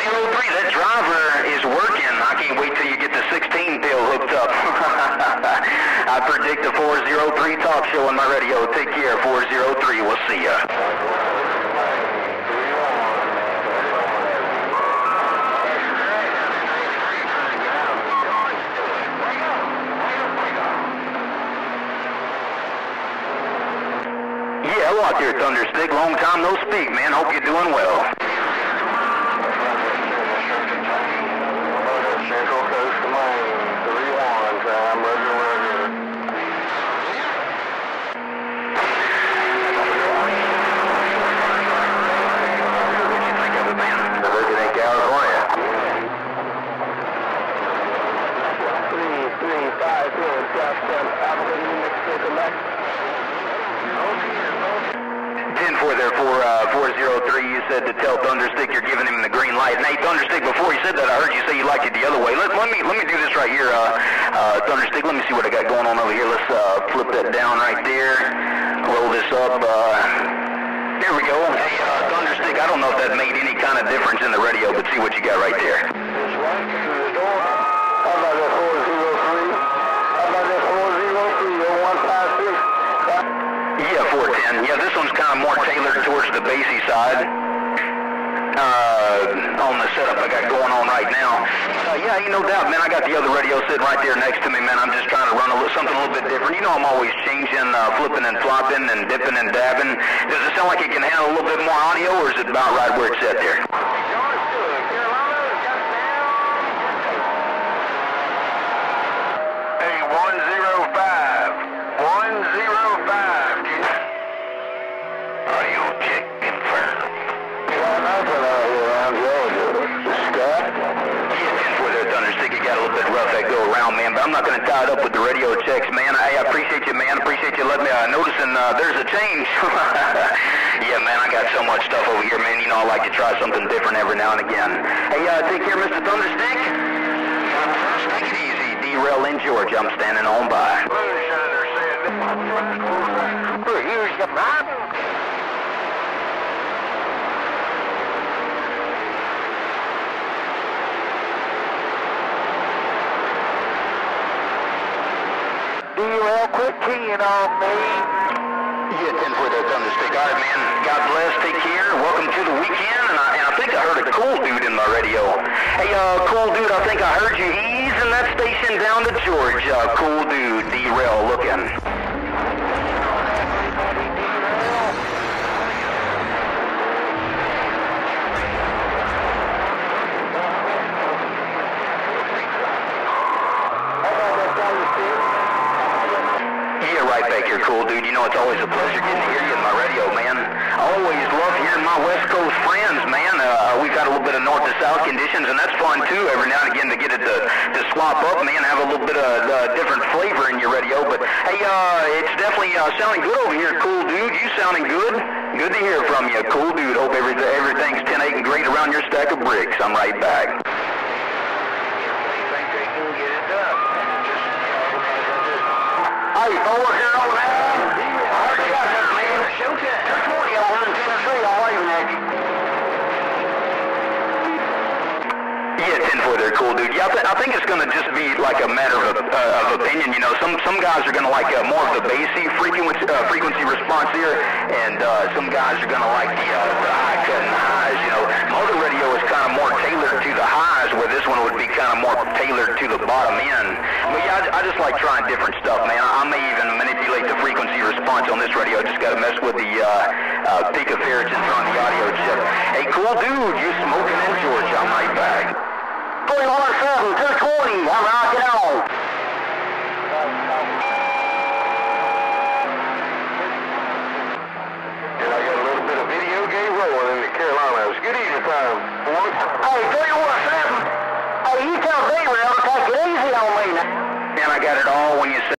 403, that driver is working. I can't wait till you get the 16 pill hooked up. I predict the 403 talk show on my radio. Take care, 403. We'll see ya. Yeah, hello out there, Thunderstick. Long time no speak, man. Hope you're doing well. Central Coast to Maine, 3-1, time, Roger, Roger. What do you think of it, man? I'm looking in California. 3-5, South Albuquerque, New Mexico, Max. 10-4 there for 403. You said to tell Thunderstick you're giving him the green light. And hey, Thunderstick, before you said that, I heard you say you liked it the other way. Let me do this right here, Thunderstick. Let me see what I got going on over here. Let's flip that down right there. Roll this up. There we go. Hey, Thunderstick, I don't know if that made any kind of difference in the radio, but see what you got right there. It's right through the door. How about that 403? How about that 403, 0156? Yeah, 410. Yeah, this one's kind of more tailored towards the bassy side. On the setup I got going on right now. Yeah, ain't no doubt, man. I got the other radio sitting right there next to me, man. I'm just trying to run something a little bit different. You know I'm always changing, flipping and flopping and dipping and dabbing. Does it sound like it can handle a little bit more audio, or is it about right where it's at there? Hey, 105. 105. Audio check confirmed. Nothing out here around Georgia. Scott? Yeah, 10-4 there, Thunderstick. You got a little bit rough that go around, man, but I'm not going to tie it up with the radio checks, man. I appreciate you, man. Appreciate you letting me noticing there's a change. Yeah, man, I got so much stuff over here, man. You know I like to try something different every now and again. Hey, take care, Mr. Thunderstick. Take it easy. D-Rail in Georgia. I'm standing on by. Moonshiner said, here's the Bible. D-Rail, quit keying on me. Yeah, 10-4 there, Thunderstick. All right, man. God bless. Take care. Welcome to the weekend. And I think I heard a cool dude in my radio. Hey, cool dude, I think I heard you. He's in that station down to Georgia. Cool dude, D-Rail looking. Yeah, right back here, cool dude. You know it's always a pleasure getting to hear you in my radio, man. I always love hearing my West Coast friends, man. We've got a little bit of north to south conditions, and that's fun too. Every now and again to get it to swap up, man. Have a little bit of different flavor in your radio. But hey, it's definitely sounding good over here, cool dude. You sounding good? Good to hear from you, cool dude. Hope everything's 10-8 and great around your stack of bricks. I'm right back. Hey, 409. Hurry up there, man. Shoot that. 240 over in Tennessee. I'm waving at you. Yeah, 10-4 there, cool dude. Yeah, I think it's going to just be like a matter of opinion. You know, some guys are going to like more of the bassy frequency response here, and some guys are going to like the high cut and highs. You know, motor radio is kind of more tailored to the highs, where this one would be kind of more tailored to the bottom end. But yeah, I just like trying different stuff, man. I may even manipulate the frequency response on this radio. I just got to mess with the picofarads in front of the audio chip. Hey, cool dude, you smoking in Georgia? I'm right back. 317, 220. I'm rocking on. And I got a little bit of video game rolling in the Carolinas. Good evening time. Hey, 317. Hey, you tell D-Rail to take it easy on me now. Man, I got it all when you say